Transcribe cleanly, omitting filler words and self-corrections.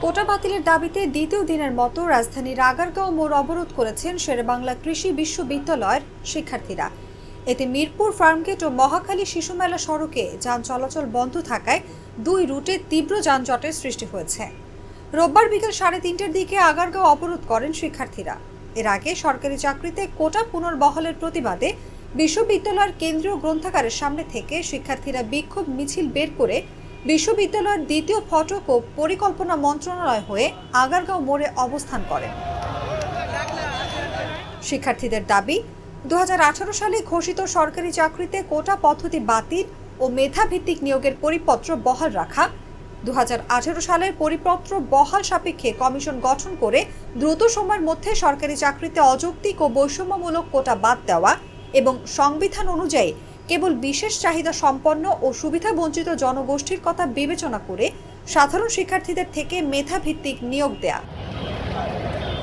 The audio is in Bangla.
কোটা বাতিলের দাবিতে দ্বিতীয় দিনের মতো রাজধানীর আগারগাঁও মোড় অবরোধ করেছেন শেরেবাংলা কৃষি বিশ্ববিদ্যালয়ের শিক্ষার্থীরা। এতে মিরপুর ফার্মগেট ও মহাখালী শিশুমেলা সড়কে যান চলাচল বন্ধ থাকায় দুই রুটে তীব্র যানজটের সৃষ্টি হয়েছে। রোববার বিকেল 3:30টার দিকে আগারগাঁও অবরোধ করেন শিক্ষার্থীরা। এর আগে সরকারি চাকরিতে কোটা পুনর্বহালের প্রতিবাদে বিশ্ববিদ্যালয়ের কেন্দ্রীয় গ্রন্থাগারের সামনে থেকে শিক্ষার্থীরা বিক্ষোভ মিছিল বের করে বিশ্ববিদ্যালয়ের দ্বিতীয় ফটক ও পরিকল্পনা মন্ত্রণালয় হয়ে আগারগাঁও মোড়ে অবস্থান করেন। শিক্ষার্থীদের দাবি, 2018 সালে ঘোষিত সরকারি চাকরিতে কোটা পদ্ধতি বাতিল ও মেধাভিত্তিক নিয়োগের পরিপত্র বহাল রাখা, 2018 সালের পরিপত্র বহাল সাপেক্ষে কমিশন গঠন করে দ্রুত সময়ের মধ্যে সরকারি চাকরিতে অযৌক্তিক ও বৈষম্যমূলক কোটা বাদ দেওয়া এবং সংবিধান অনুযায়ী কেবল বিশেষ চাহিদা সম্পন্ন ও সুবিধা বঞ্চিত জনগোষ্ঠীর কথা বিবেচনা করে সাধারণ শিক্ষার্থীদের থেকে মেধাভিত্তিক নিয়োগ দেয়া।